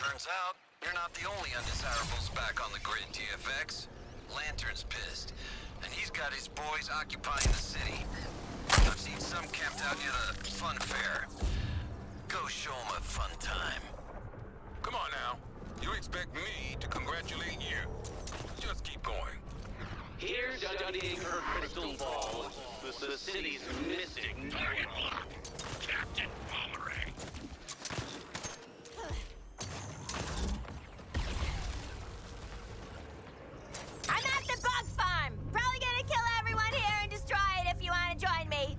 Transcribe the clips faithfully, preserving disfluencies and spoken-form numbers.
Turns out, you're not the only undesirables back on the grid, T F X. Lantern's pissed, and he's got his boys occupying the city. I've seen some camped out near the fun fair. Go show him a fun time. Come on now. You expect me to congratulate you. Just keep going. Here, studying her crystal balls, the, the city's mystic target lock, Captain Pomeray. I'm at the bug farm. Probably gonna kill everyone here and destroy it if you want to join me.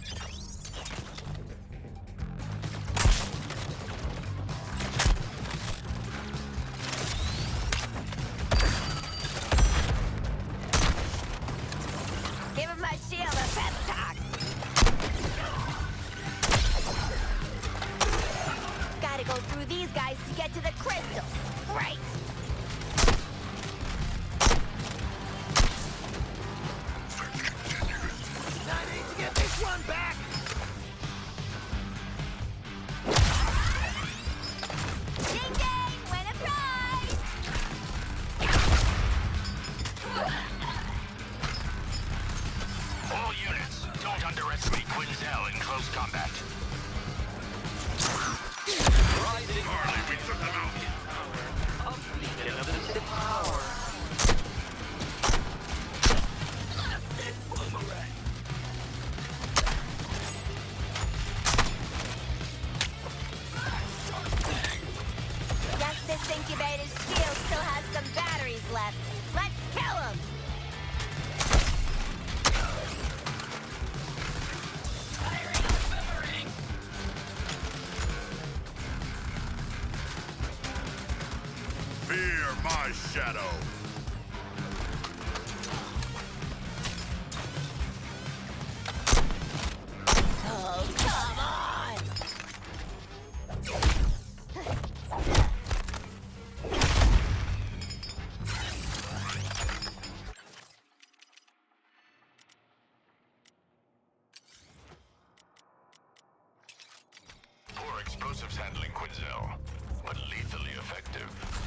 Give him my shield a pep talk. Gotta go through these guys to get to the crystal. Great. I need to get this one back! Ding ding! Win a prize! All units, don't underestimate Quinzel in close combat. Rising early, we took them out. A beacon of the Sith power. Guess this incubator's shield still has some batteries left. Let's kill him! Fear my shadow! Oh, come on! Poor explosives handling Quinzel, but lethally effective.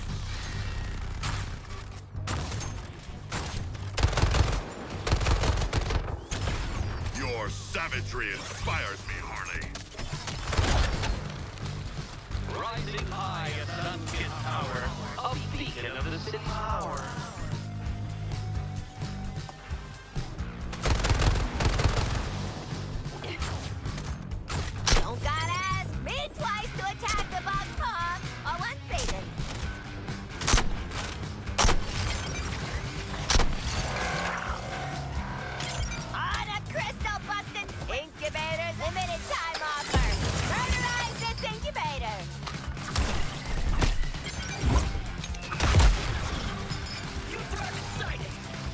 Your savagery inspires me, Harley. Rising high at Sunken Tower, a beacon of the Sith power. Don't gotta ask me twice to attack the bug farm. All one season. On a crystal busting incubator's limited time offer. Murderize this incubator. You target sighted.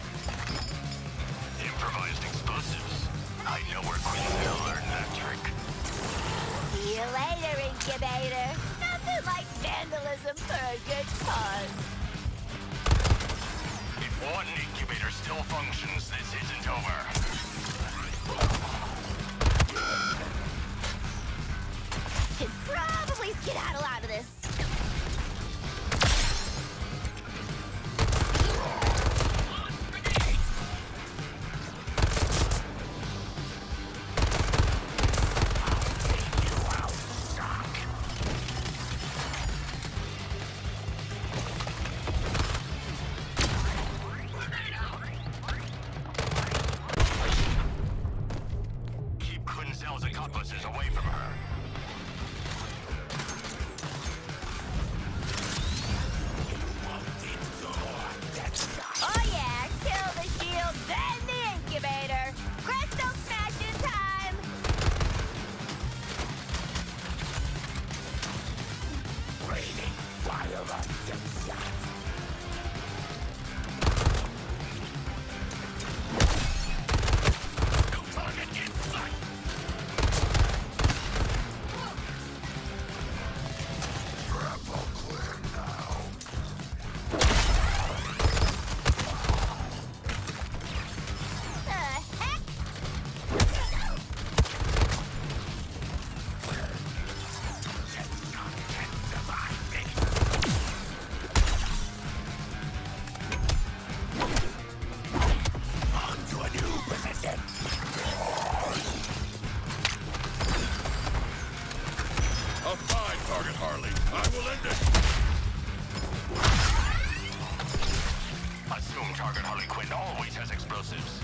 Improvised explosives. I know where Quinzel learned that trick. See you later, incubator. Nothing like vandalism for a good cause. If one incubator still functions, this isn't over. Can probably skedaddle out of this. Keep Quinzel's accomplices away from her. Oh yeah, kill the shield, then the incubator. Crystal smashing time. Raining fire on the shot. No target in sight. target, Harley. I will end it. Assume target Harley Quinn always has explosives.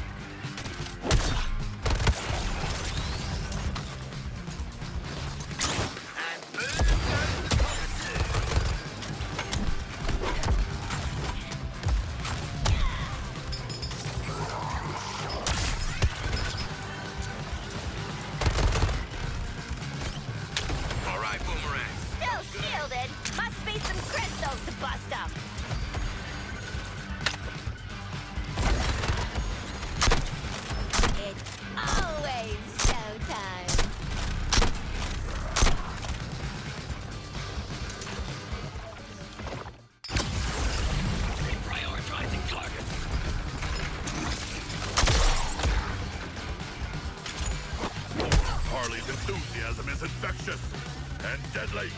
Harley's enthusiasm is infectious and deadly.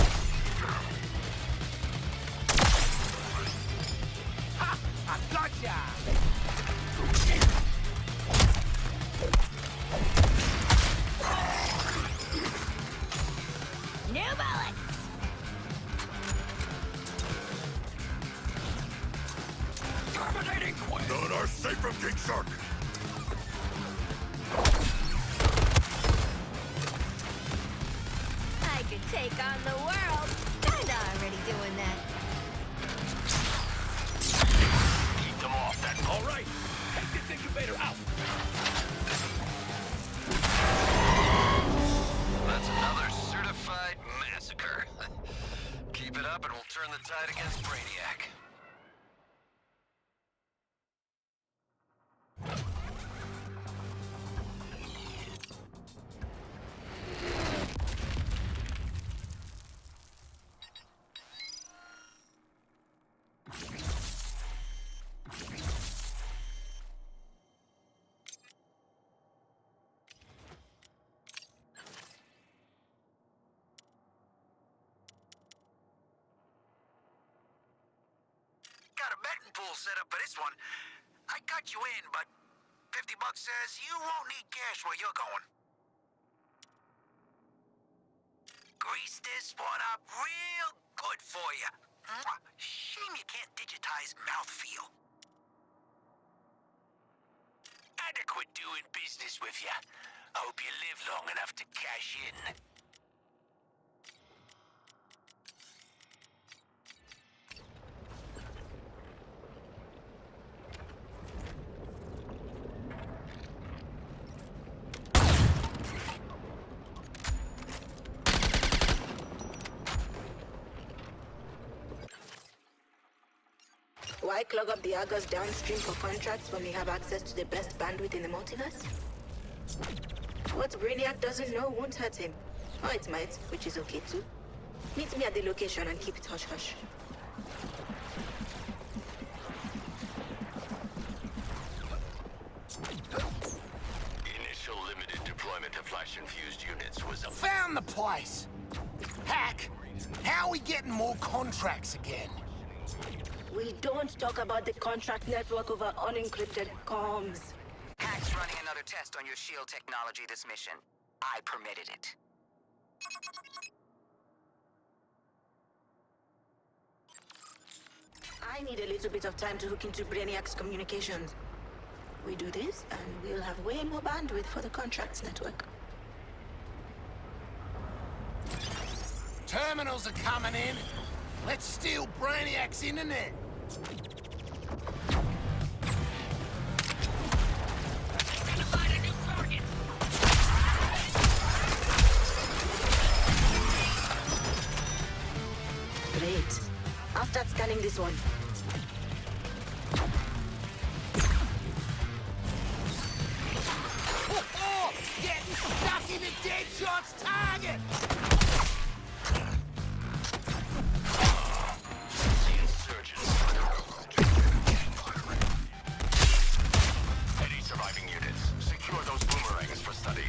Ha! I gotcha! New bullets! Terminating Quinn! None are safe from King Shark. I could take on the world. Kinda already doing that. Keep them off that. All right. Take this incubator out. That's another certified massacre. Keep it up and we'll turn the tide against Brainiac. Got a betting pool set up for this one. I got you in, but fifty bucks says you won't need cash where you're going. Grease this one up real good for you. Mwah. Shame you can't digitize mouthfeel. Adequate doing business with you. I hope you live long enough to cash in. Why clog up the Argus downstream for contracts when we have access to the best bandwidth in the multiverse? What Brainiac doesn't know won't hurt him. Or it might, which is okay too. Meet me at the location and keep it hush-hush. Initial limited deployment of flash-infused units was a... Found the place! Hack! How are we getting more contracts again? We don't talk about the contract network over unencrypted comms. Hack's running another test on your shield technology this mission. I permitted it. I need a little bit of time to hook into Brainiac's communications. We do this, and we'll have way more bandwidth for the contracts network. Terminals are coming in. Let's steal Brainiac's internet. Find a new target! Great. I'll start scanning this one. Oh, oh! Getting stuck in a Deadshot's target! Any surviving units, secure those boomerangs for study.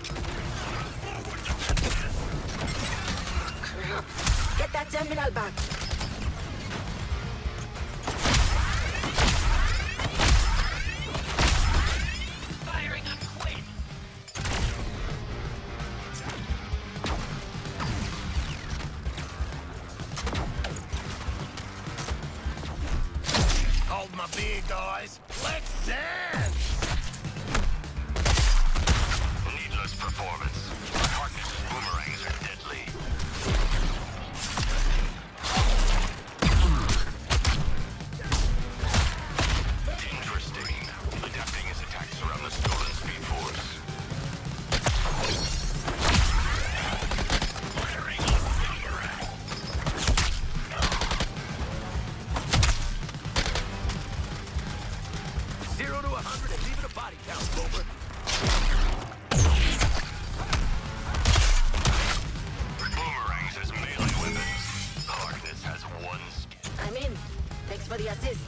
Crap. Get that terminal back. Firing on Quinn! guys. Let's dance! Needless performance. My Harkness' boomerangs are deadly. Interesting. Adapting his attacks around the stolen Speed Force. Firing on boomerang. Zero to a hundred and leave it a body count, Boomer. Boomerangs as melee weapons. Harkness has one skill. I'm in. Thanks for the assist.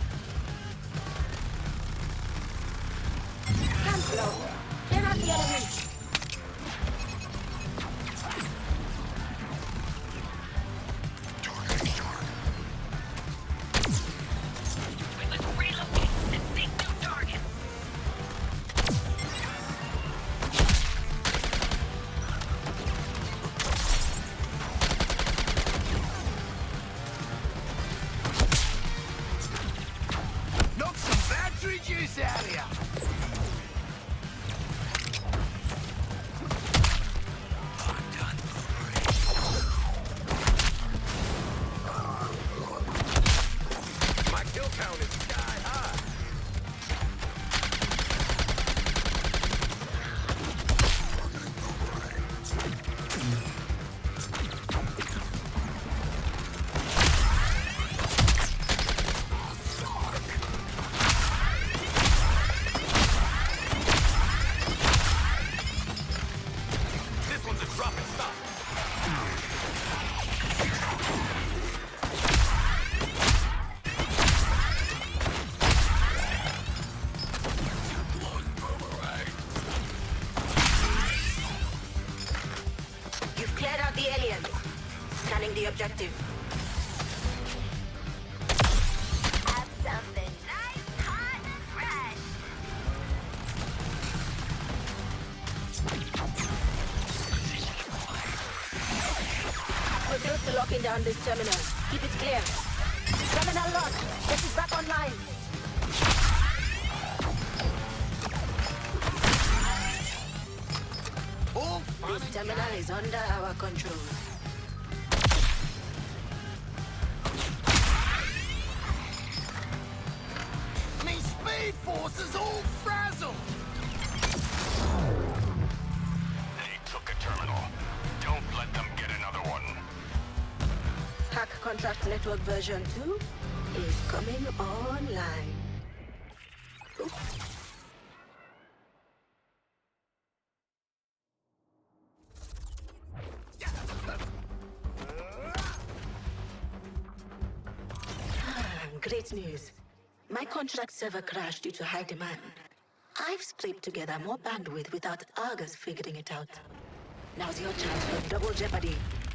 Hands low. Clear out the enemy. Knock some battery juice out of ya! My kill count is sky high. This one's a drop and stop. You've cleared out the alien. Scanning the objective. Have something nice, hot, and fresh. We're close to locking down this terminal. Keep it clear. Terminal locked. This is back online. All fun This and terminal is under our control. Me Speed Force is all frazzled! They took a terminal. Don't let them get another one. Hack Contract Network version two is coming online. Oops. Great news. My contract server crashed due to high demand. I've scraped together more bandwidth without Argus figuring it out. Now's your chance for double jeopardy.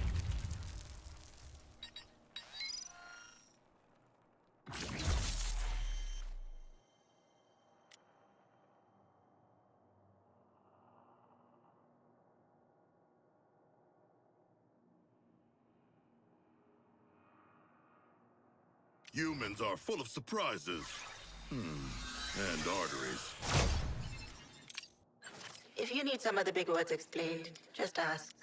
Humans are full of surprises. Hmm. And arteries. If you need some of the big words explained, just ask.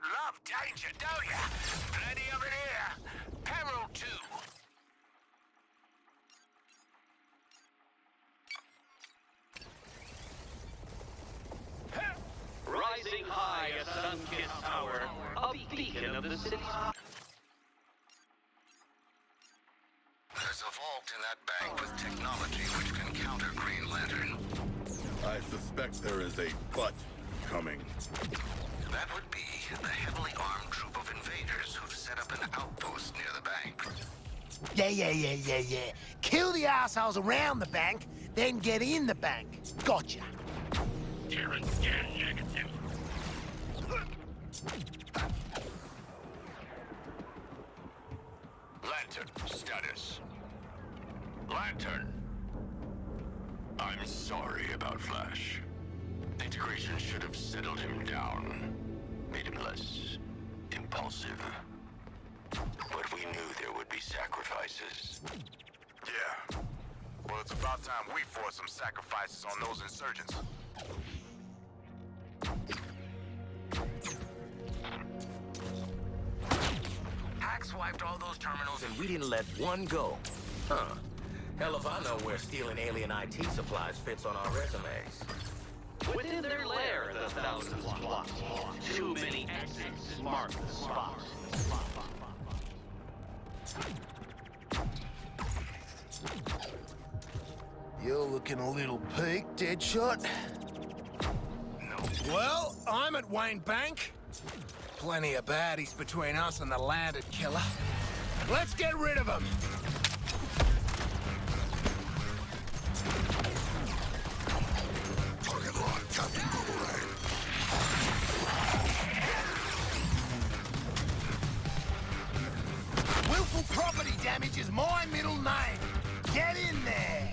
love danger, don't ya? Plenty of it here. Peril, too. Rising high a sun-kissed tower, a beacon of the city's... There's a vault in that bank with technology which can counter Green Lantern. I suspect there is a but coming. That would be the heavily armed troop of invaders who've set up an outpost near the bank. Yeah, yeah, yeah, yeah, yeah. Kill the assholes around the bank, then get in the bank. Gotcha. Lantern status. Lantern. I'm sorry about Flash. Integration should have settled him down, made him less impulsive. But we knew there would be sacrifices. Yeah. Well, it's about time we forced some sacrifices on those insurgents. Hack swiped all those terminals and we didn't let one go. Huh. Hell if I know where stealing alien I T supplies fits on our resumes. Within their lair, the thousands plot. Too many exits mark the spot. You're looking a little peaked, Deadshot. No. Well, I'm at Wayne Bank. Plenty of baddies between us and the landed killer. Let's get rid of him. Target locked, Captain Boomerang. Willful property damage is my middle name. Get in there.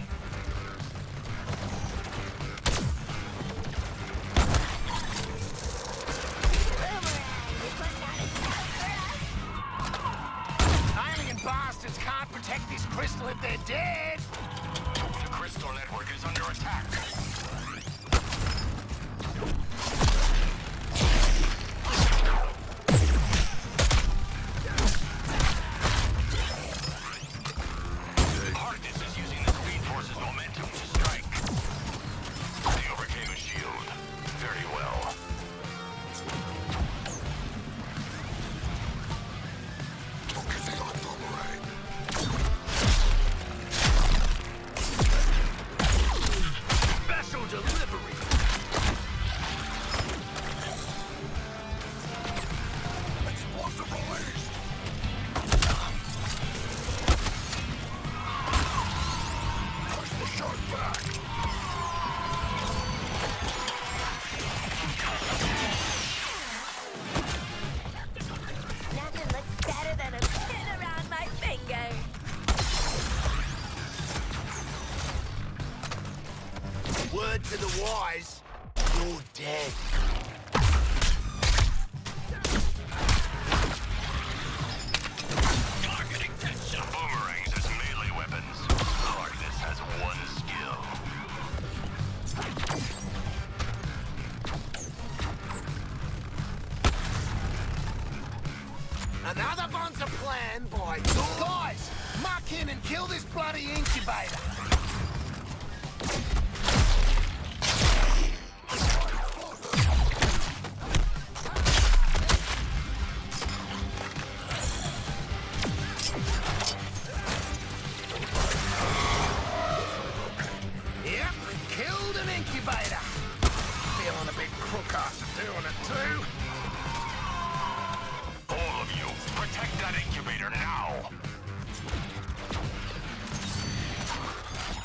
Bastards can't protect this crystal if they're dead! The crystal network is under attack. Hardness is using the Speed Force's momentum to strike. They overcame a shield. Very well. Word to the wise, you're dead. Targeting tension. Boomerangs as melee weapons. Hardness has one skill. Another bunch of plan, boy. Guys, muck in and kill this bloody incubator. Feeling a bit crook after doing it too. All of you, protect that incubator now!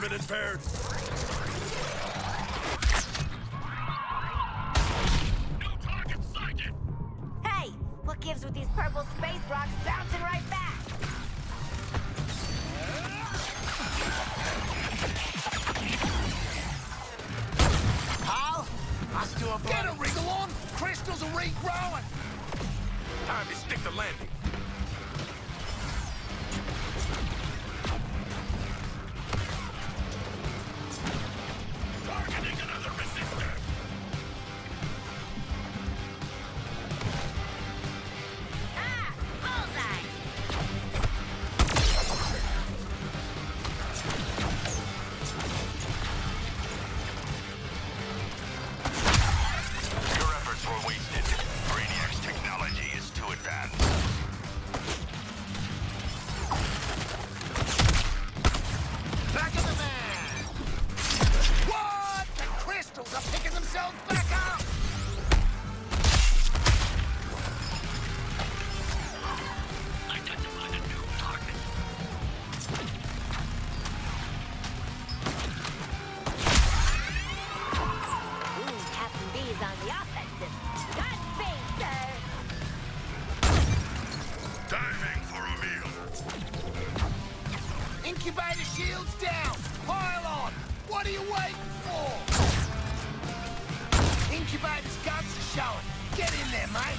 movement impaired. No target sighted! Hey, what gives with these purple space rocks bouncing right back? Hal, us do a get a wriggle on. Crystals are regrowing. Time to stick the landing. Targeting another resistor! Ah, bullseye! Your efforts were wasted. Brainiac's technology is too advanced. Back of the man. What? The crystals are picking themselves back up. Identified a new target. Ooh, Captain B's on the offensive. Godspeed, sir! Diving for a meal. Incubator shields down. Pile on. What are you waiting for? Incubator's guts are showing. Get in there, mate.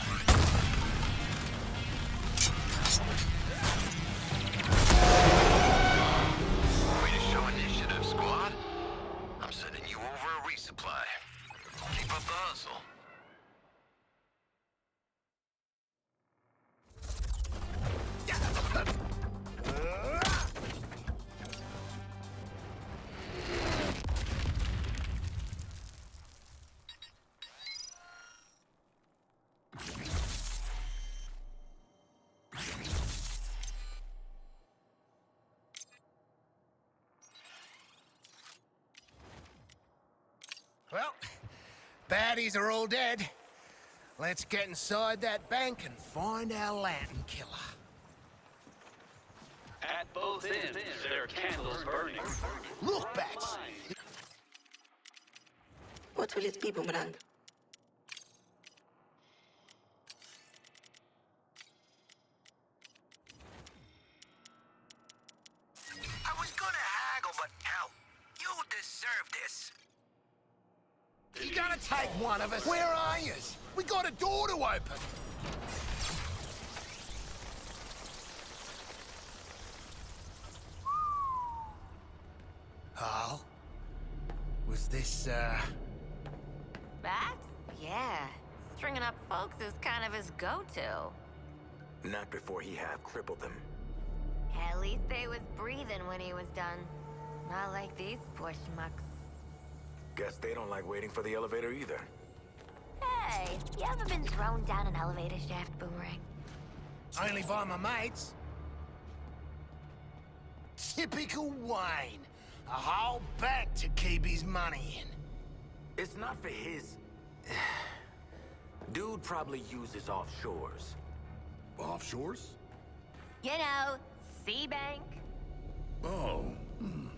Way to show initiative, squad. I'm sending you over a resupply. Keep up the hustle. Well, baddies are all dead. Let's get inside that bank and find our lantern killer. At both ends, there are candles burning. Look, Bats. What will it be, Boomerang? I was gonna haggle, but hell, you deserve this. You gonna take one of us? Where are you? We got a door to open. Hal? Was this, uh... Bats? Yeah. Stringing up folks is kind of his go-to. Not before he half crippled them. At least they was breathing when he was done. Not like these poor schmucks. Guess they don't like waiting for the elevator either. Hey, you ever been thrown down an elevator shaft, Boomerang? Only by my mates. Typical Wayne. A whole back to keep his money in. It's not for his... Dude probably uses offshores. Offshores? You know, Sea Bank. Oh. Hmm.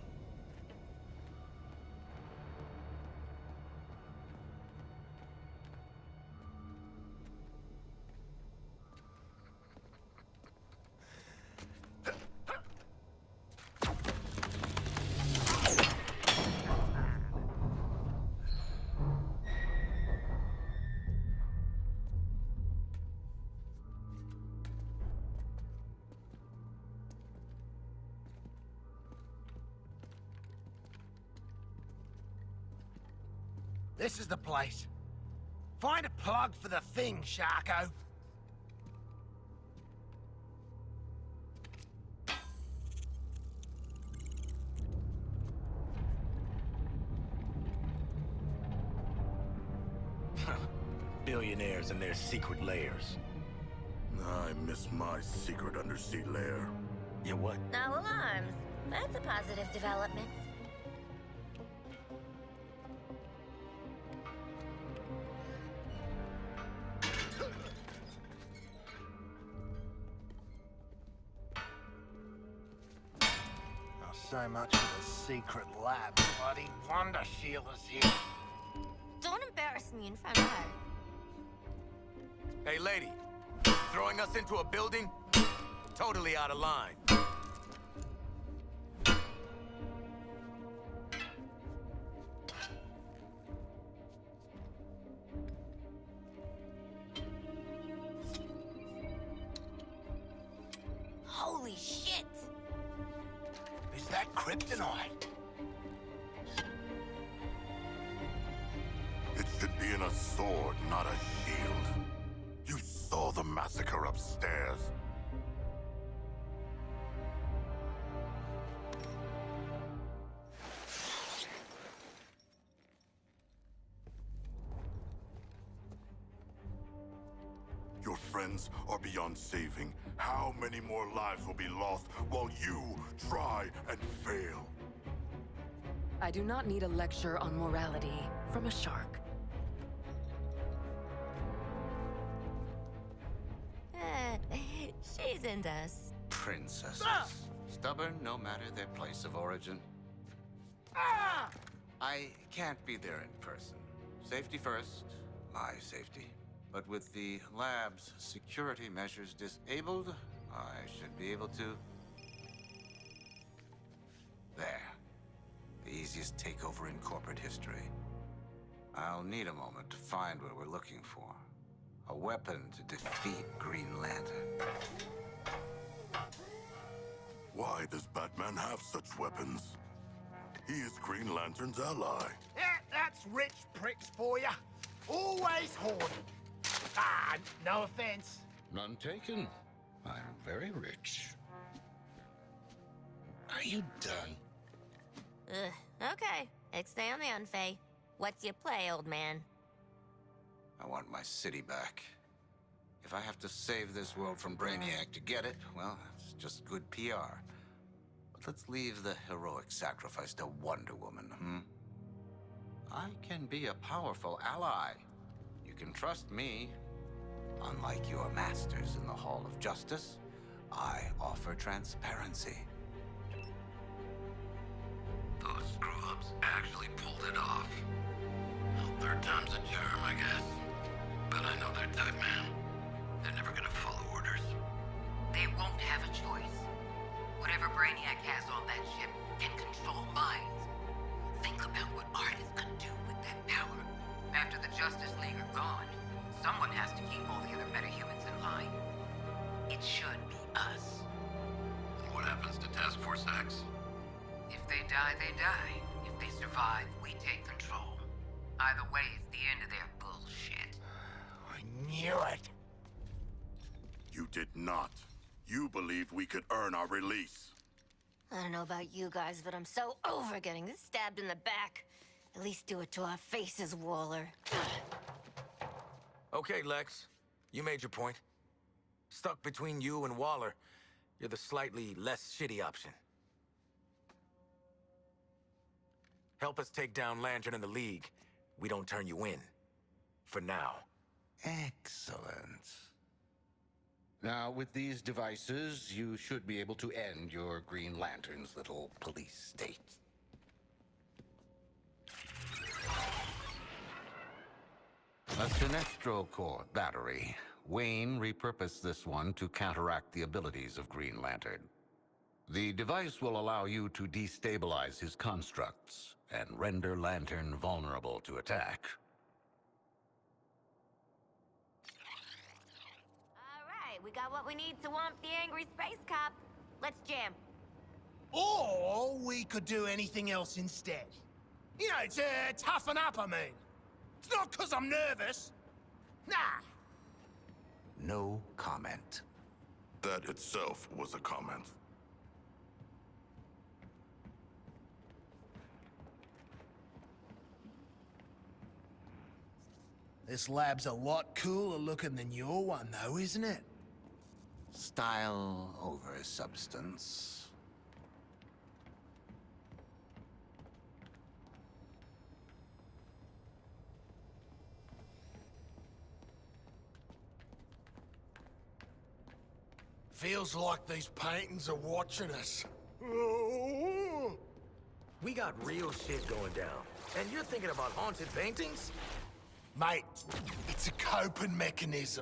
This is the place. Find a plug for the thing, Sharko. Billionaires and their secret lairs. I miss my secret undersea lair. You what? No alarms. That's a positive development. so much of a secret lab. Bloody wonder shield is here. Don't embarrass me in front of her. Hey, lady. Throwing us into a building? Totally out of line. Holy shit! Is that kryptonite? It should be in a sword, not a shield. You saw the massacre upstairs. Your friends are beyond saving. How many more lives will be lost while you try and fail? I do not need a lecture on morality from a shark. Uh, she's into us. Princesses. Ah! Stubborn no matter their place of origin. Ah! I can't be there in person. Safety first, my safety. But with the lab's security measures disabled, I should be able to... There. The easiest takeover in corporate history. I'll need a moment to find what we're looking for. A weapon to defeat Green Lantern. Why does Batman have such weapons? He is Green Lantern's ally. Yeah, that's rich pricks for you. Always hoarding. Ah, no offense. None taken. I'm very rich. Are you done? Ugh, okay. Stay on the unfay. What's your play, old man? I want my city back. If I have to save this world from Brainiac to get it, well, it's just good P R. But let's leave the heroic sacrifice to Wonder Woman, hmm? I can be a powerful ally. You can trust me. Unlike your masters in the Hall of Justice, I offer transparency. Those screw-ups actually pulled it off. Well, third time's a charm, I guess. But I know their type, man. They're never gonna follow orders. They won't have a choice. Whatever Brainiac has on that ship can control minds. Think about what artists could do with that power. After the Justice League are gone, someone has to keep all the other metahumans in line. It should be us. What happens to Task Force X? If they die, they die. If they survive, we take control. Either way, it's the end of their bullshit. I knew it. You did not. You believed we could earn our release. I don't know about you guys, but I'm so over getting stabbed in the back. At least do it to our faces, Waller. Okay, Lex. You made your point. Stuck between you and Waller, you're the slightly less shitty option. Help us take down Lantern and the League. We don't turn you in. For now. Excellent. Now, with these devices, you should be able to end your Green Lantern's little police state. A Sinestro Core battery. Wayne repurposed this one to counteract the abilities of Green Lantern. The device will allow you to destabilize his constructs and render Lantern vulnerable to attack. All right, we got what we need to womp the angry space cop. Let's jam. Or we could do anything else instead. You know, to toughen up, I mean. It's not because I'm nervous. Nah. No comment. That itself was a comment. This lab's a lot cooler looking than your one, though, isn't it? Style over substance. Feels like these paintings are watching us. Oh. We got real shit going down. And you're thinking about haunted paintings? Mate, it's a coping mechanism.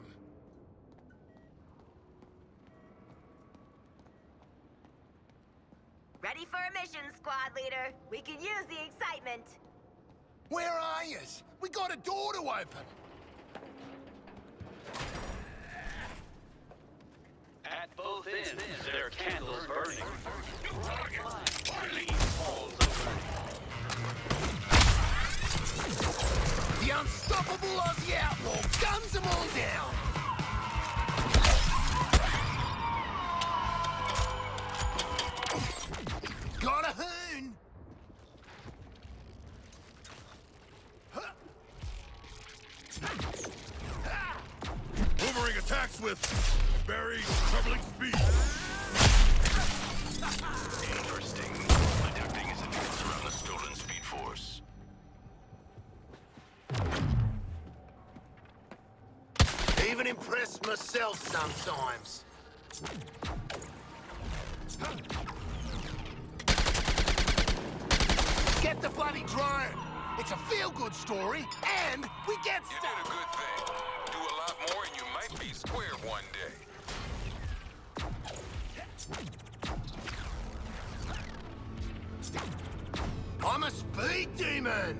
Ready for a mission, squad leader. We can use the excitement. Where are yous? We got a door to open. At both ends, there are candles burning. Please falls over. The unstoppable Aussie outlaw guns them all down. Got a hoon. Boomerang attacks with very troubling speed. Interesting. Adapting his attacks around the stolen speed force. Even impress myself sometimes. Get the bloody drone. It's a feel-good story, and we get You stuff. did a good thing. Do a lot more and you might be square one day. I'm a speed demon.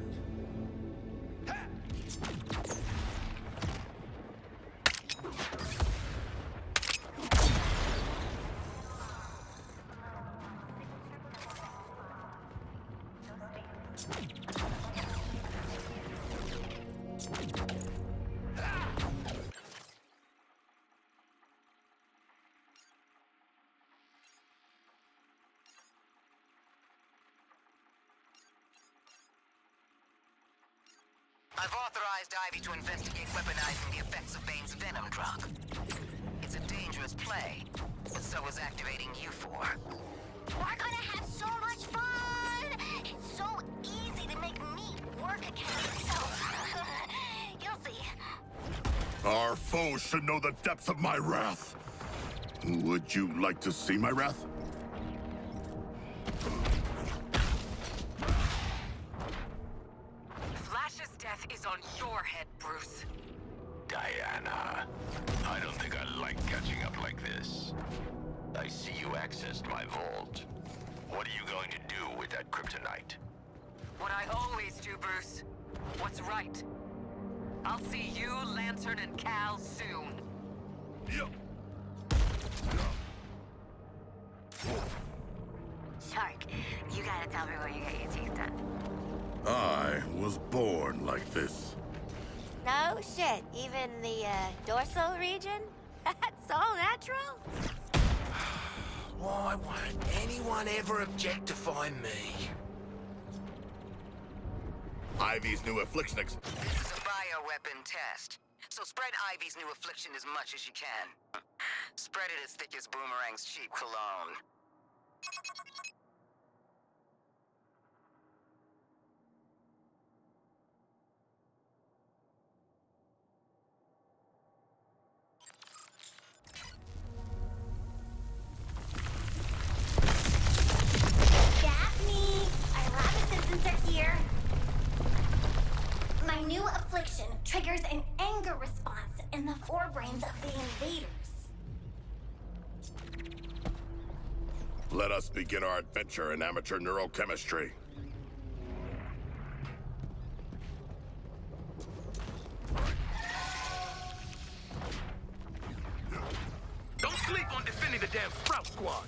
I've authorized Ivy to investigate weaponizing the effects of Bane's venom drug. It's a dangerous play, but so is activating U four. We're gonna have so much fun! It's so easy to make me work against myself. You'll see. Our foes should know the depths of my wrath. Would you like to see my wrath? Flash's death is on your head, Bruce. Diana, I don't think I like catching up like this. I see you accessed my vault. What are you going to do with that kryptonite? What I always do, Bruce. What's right. I'll see you, Lantern, and Cal soon. Yep. Shark, you gotta tell me where you get your teeth done. I was born like this. No shit. Even the uh, dorsal region? That's all natural? Why won't anyone ever objectify me? Ivy's new affliction ex- This is a bioweapon test. So spread Ivy's new affliction as much as you can. Spread it as thick as Boomerang's cheap cologne. Got me! Our lab assistants are here. My new affliction triggers an anger response in the forebrains of the invaders. Let us begin our adventure in amateur neurochemistry. Don't sleep on defending the damn Sprout Squad!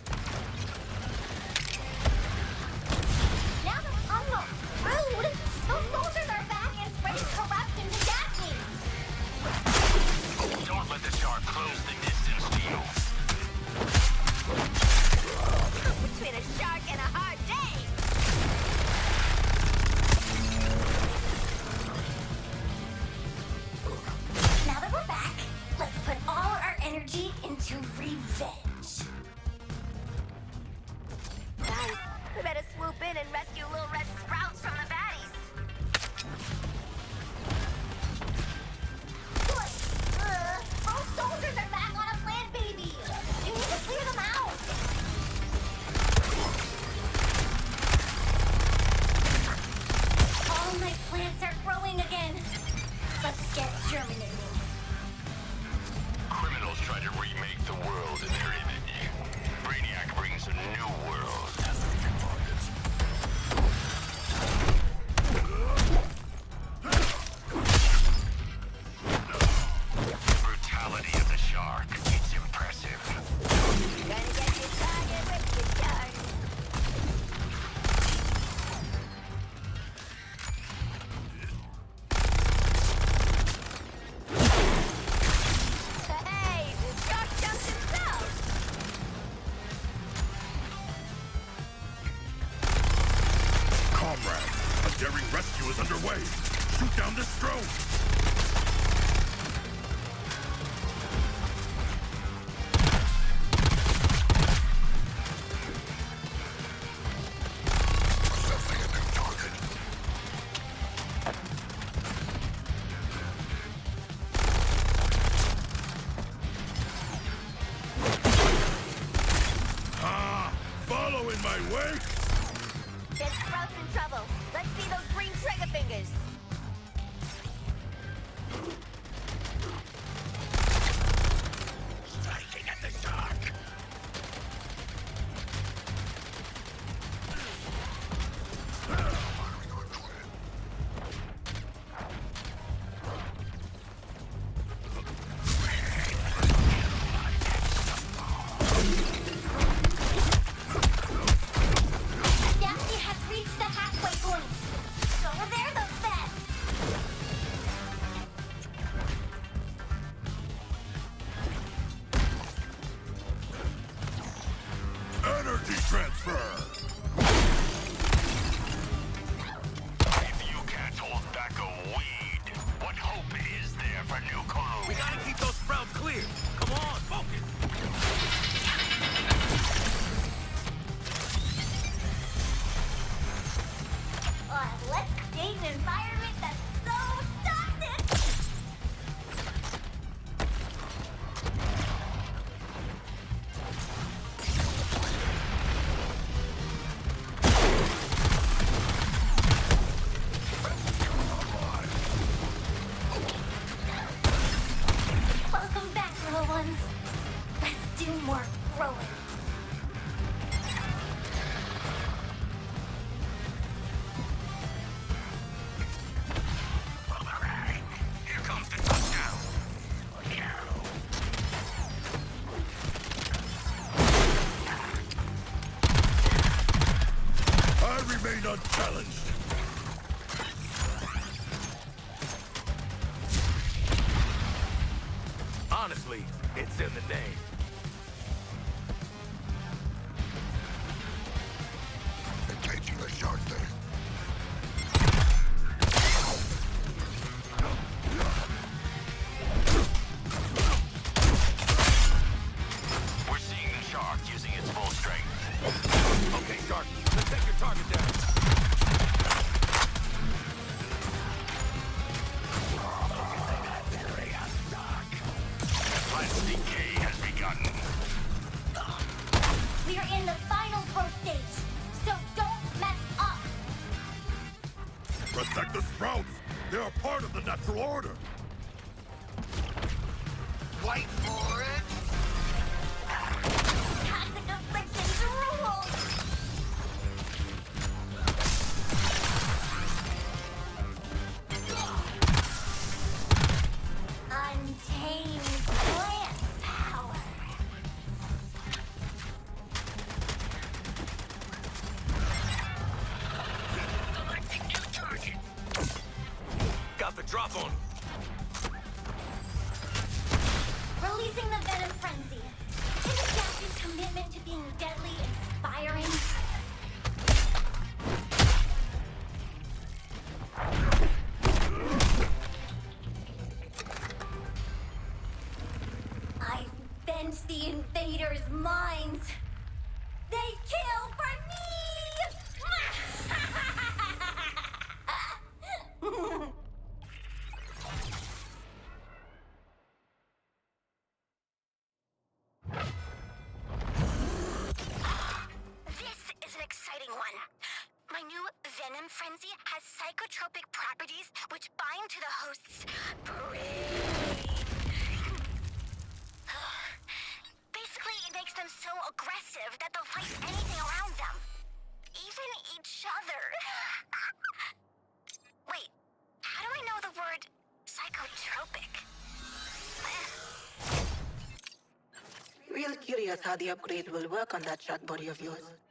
Now that I'm not rude, those soldiers are back and spreading corruption to Daphne. Don't let the shark close the distance to you. Between a shark and a hard day. Now that we're back, let's put all our energy into revenge. Let's get germinating. Criminals try to remake the world in their image. Brainiac brings a new world. Brutality of the shark. It's impressive. Gonna get your target with the shark. Hey, the shark jumped himself. Comrade, a daring rescue is underway. Shoot down this drone. Assessing a new target. Ah, follow in my wake. There's Sprouts in trouble. Let's see those green trigger fingers. Striking at the shark. Daphne has reached the halfway point. So they're the best. Energy transfer. If you can't hold back a weed, what hope is there for new Kulu? We gotta keep those sprouts clear. Come on, focus. Uh, let's create an environment that's so toxic. Welcome back, little ones. Let's do more growing. Alright, here comes the touchdown. I remain unchallenged. Honestly, it's in the name. Engaging the shark thing. We're seeing the shark using its full strength. Okay, Shark, let's take your target down. Let's decay has begun. We are in the final growth stage, so don't mess up. Protect the sprouts. They are part of the natural order. Wait for it. Toxic afflictions rule. Untamed plant power. Selecting new target. Got the drop on. Releasing the venom frenzy. Isn't Daphne's commitment to being deadly inspiring? I've bent the invaders' minds. They kill for me! This has psychotropic properties which bind to the host's brain. Basically, it makes them so aggressive that they'll fight anything around them. Even each other. Wait, how do I know the word psychotropic? Real curious how the upgrade will work on that shot body of yours.